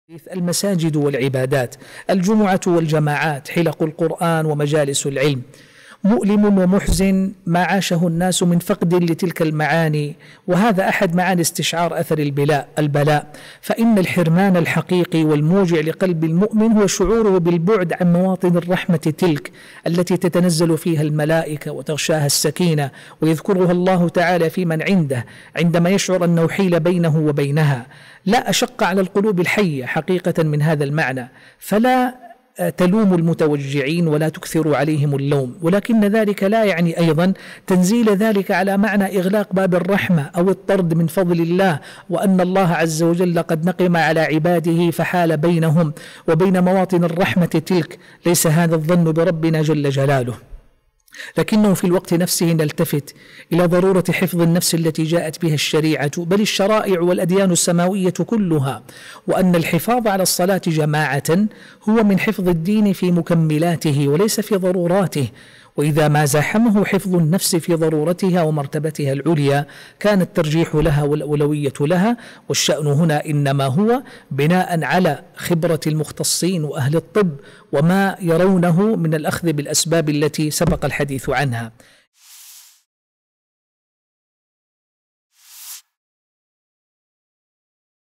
المساجد والعبادات، الجمعة والجماعات، حلق القرآن ومجالس العلم. مؤلم ومحزن ما عاشه الناس من فقد لتلك المعاني، وهذا أحد معاني استشعار أثر البلاء. فإن الحرمان الحقيقي والموجع لقلب المؤمن هو شعوره بالبعد عن مواطن الرحمة تلك التي تتنزل فيها الملائكة وتغشاها السكينة ويذكرها الله تعالى في من عنده عندما يشعر أنه حيل بينه وبينها. لا أشق على القلوب الحية حقيقة من هذا المعنى، فلا تلوموا المتوجعين ولا تكثروا عليهم اللوم، ولكن ذلك لا يعني أيضا تنزيل ذلك على معنى إغلاق باب الرحمة أو الطرد من فضل الله، وأن الله عز وجل قد نقم على عباده فحال بينهم وبين مواطن الرحمة تلك. ليس هذا الظن بربنا جل جلاله، لكنه في الوقت نفسه نلتفت إلى ضرورة حفظ النفس التي جاءت بها الشريعة بل الشرائع والأديان السماوية كلها، وأن الحفاظ على الصلاة جماعة هو من حفظ الدين في مكملاته وليس في ضروراته. وإذا ما زاحمه حفظ النفس في ضرورتها ومرتبتها العليا كان الترجيح لها والأولوية لها، والشأن هنا إنما هو بناء على خبرة المختصين وأهل الطب وما يرونه من الأخذ بالأسباب التي سبق الحديث عنها.